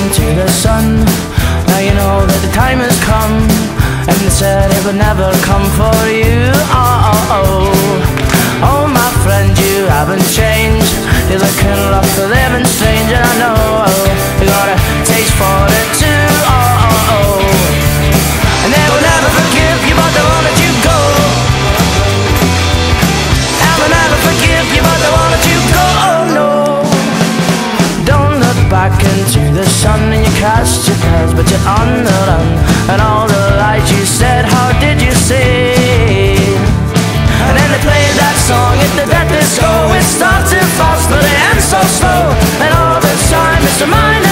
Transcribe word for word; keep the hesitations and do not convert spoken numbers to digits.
into the sun. Now you know that the time has come, and they said it would never come for you. Oh, oh, oh, oh my friend, you haven't changed. You're looking rough, living strange, and I know you got a taste for it too. Oh, oh, oh. And they will never forgive you, but they won't let you go. And they'll never forgive you, but they won't let you go. Oh no. Don't look back into the sun, and you cast your spells, but you're on the run. And all the lies you said, how did you say? And then they played that song at the death disco. It started fast, but it ends so slow. And all the time it's reminding